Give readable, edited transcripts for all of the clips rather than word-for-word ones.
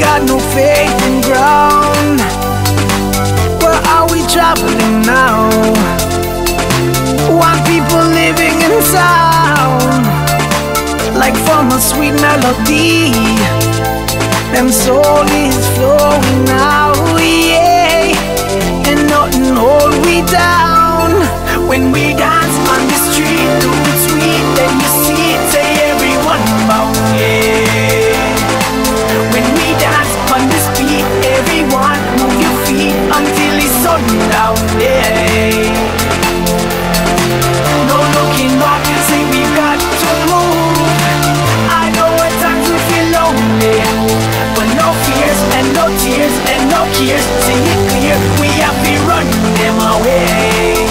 got no faith in ground. Where are we traveling now? One people living in sound, like from a sweet melody. Them soul is flowing now, yeah. And nothing hold we down. When we dance on the street, do it sweet, then you see it, say everyone bow, yeah. When we dance on the street, everyone move your feet until it's sundown, yeah. No looking back, say we've got to move. I know at times we feel lonely, but no fears and no tears and no cares. See it clear, we have to run them away.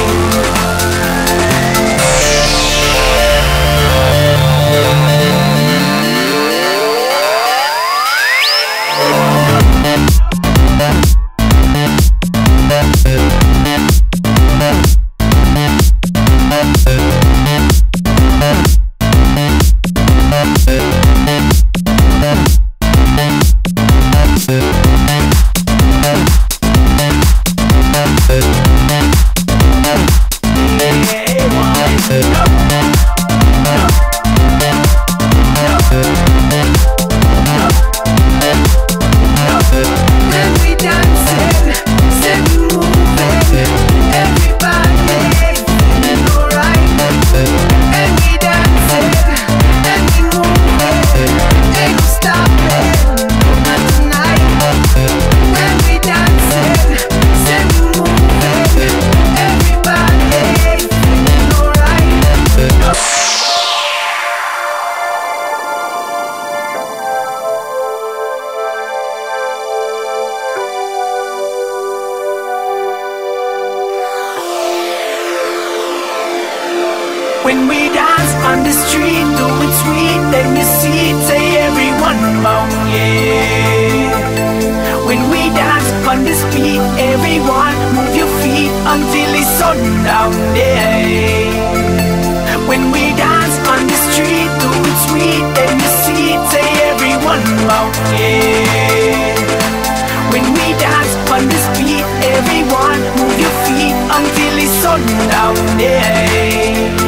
When we dance on the street, do it sweet, then you see it, say everyone bow, yeah. When we dance on the street, everyone move your feet until it's sundown, yeah. When we dance on the street, do it sweet, then you see it, say everyone bow, yeah. When we dance on the street, everyone move your feet until it's sundown, yeah.